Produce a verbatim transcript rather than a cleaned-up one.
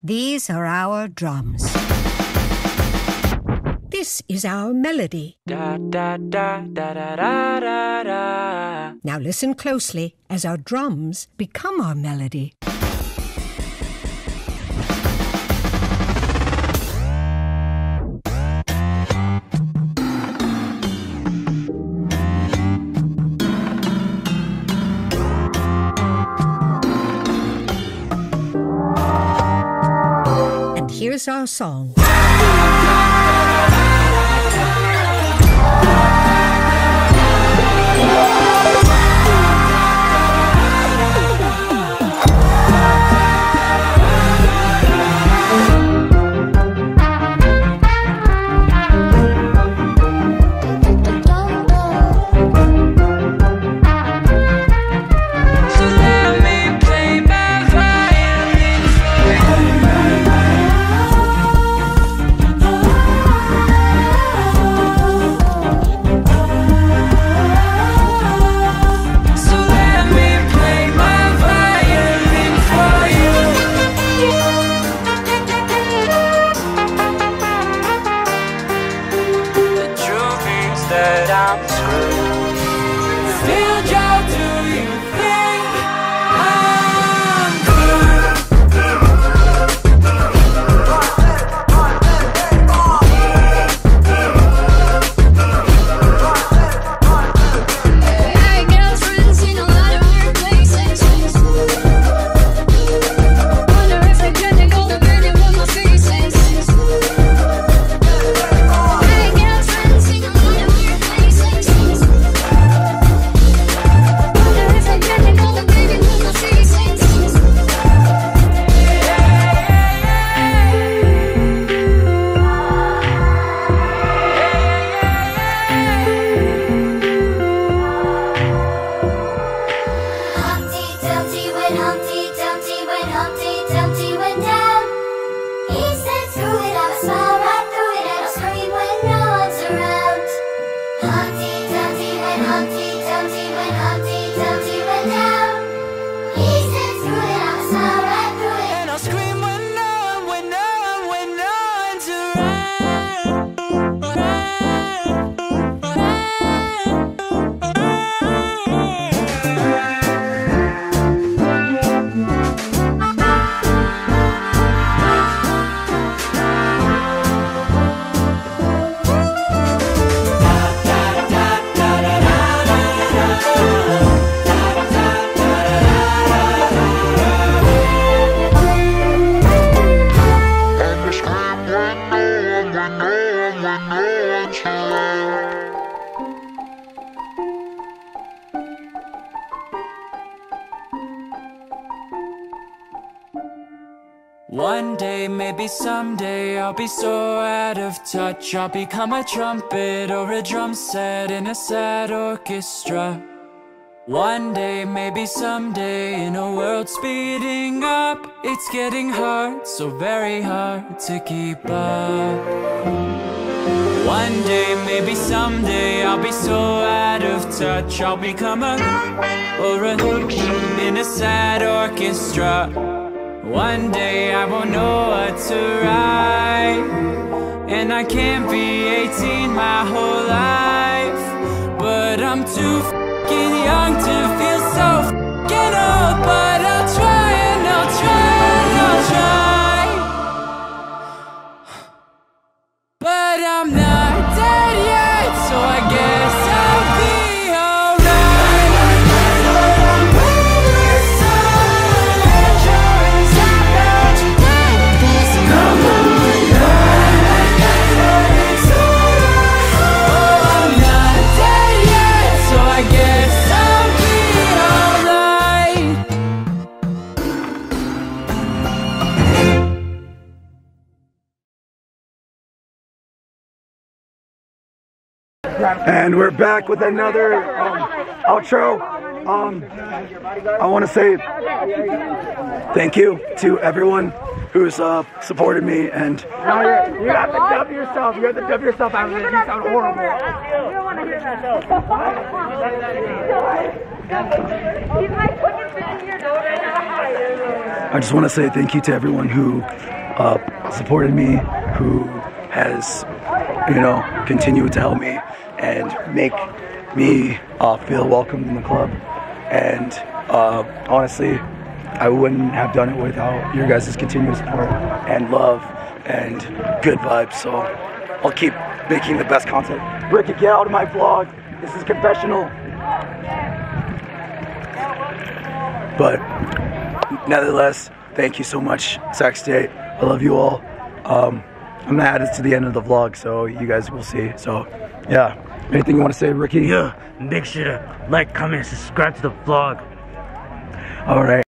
These are our drums. This is our melody. Da, da, da, da, da, da, da, da. Now listen closely as our drums become our melody. And here's our song. That I'm screwed. Still, Joe, do you think I'm Hey, girlfriends in a lot of weird places. Wonder if they're gonna go to bed with my faces. Hey, girlfriends in a lot of weird places. Wonder if they're gonna go to bed with my faces. Humpty Dumpty went, Humpty Dumpty went, Humpty Dumpty went down. He said, screw it, I'll smile right through it and I'll scream when no one's around. Humpty Dumpty went, Humpty Dumpty went, Humpty Dumpty went down. He said, screw it, I'll smile right through it. and I'll scream when no one, when no one, when no one's One day, maybe someday, I'll be so out of touch. I'll become a trumpet or a drum set in a sad orchestra. One day, maybe someday, in a world speeding up, it's getting hard, so very hard to keep up. One day, maybe someday, I'll be so out of touch. I'll become a or a in a sad orchestra. One day I won't know what to write, and I can't be eighteen my whole life. But I'm too f***ing young to feel so f***ing old. But I'll try and I'll try and I'll try. But I'm not dead yet, so I guess I'll be And we're back with another um, outro. Um, I want to say thank you to everyone who's uh, supported me. And no, you're, you have to dub yourself. You have to dub yourself out of it. You sound horrible. You don't want to hear that though. He's like, put your finger in your nose. I just want to say thank you to everyone who uh, supported me, who has, you know, continued to help me and make me uh, feel welcome in the club. And uh, honestly, I wouldn't have done it without your guys' continued support and love and good vibes. So I'll keep making the best content. Ricky, get out of my vlog. This is confessional. But nevertheless, thank you so much, Sac State. I love you all. Um, I'm gonna add it to the end of the vlog, so you guys will see. So, yeah. Anything you want to say, Ricky? Yeah, make sure to like, comment, subscribe to the vlog. All right.